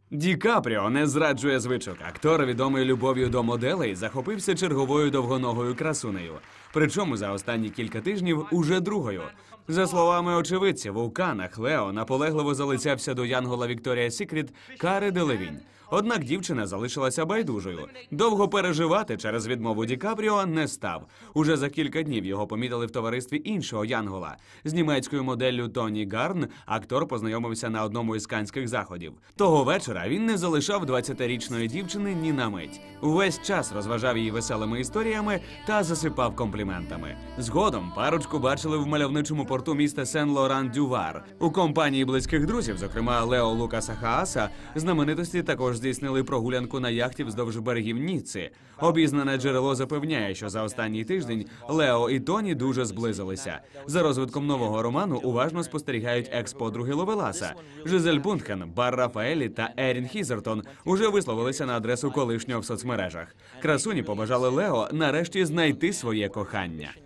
Ді Капріо не зраджує звичок. Актор, відомий любов'ю до моделей, захопився черговою довгоногою красунею. Причому за останні кілька тижнів уже другою. За словами очевидців, у Каннах Лео наполегливо залицявся до янгола Вікторія Сікрет Кари Делевінь. Однак дівчина залишилася байдужою. Довго переживати через відмову Ді Капріо не став. Уже за кілька днів його помітили в товаристві іншого янгола. З німецькою моделлю Тоні Гарн актор познайомився на одному із каннських заходів. Того вечора він не залишав 20-річної дівчини ні на мить. Увесь час розважав її веселими історіями та засипав компліментами. Згодом парочку бачили в мальовничому порту міста Сен-Лоран-Дю-Вар. У компанії близьких друзів, зокрема Лео Лукаса Хааса, знаменитості також здійснили прогулянку на яхті вздовж берегів Ніцци. Обізнане джерело запевняє, що за останній тиждень Лео і Тоні дуже зблизилися. За розвитком нового роману уважно спостерігають екс-подруги Ловеласа. Жизель Бунтхен, Бар Рафаелі та Ерін Хізертон уже висловилися на адресу колишнього в соцмережах. Красуні побажали Лео нарешті знайти своє кохання.